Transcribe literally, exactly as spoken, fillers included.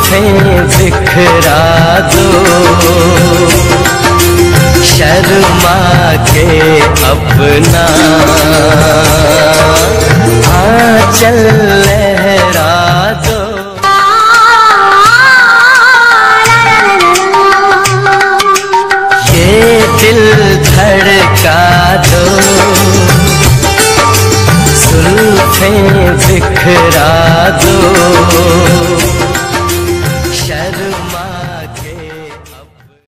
बिखरा दो, शर्मा के अपना आंचल लहरा दो। ये दिल धड़का दो, जुल्फें बिखरा दो,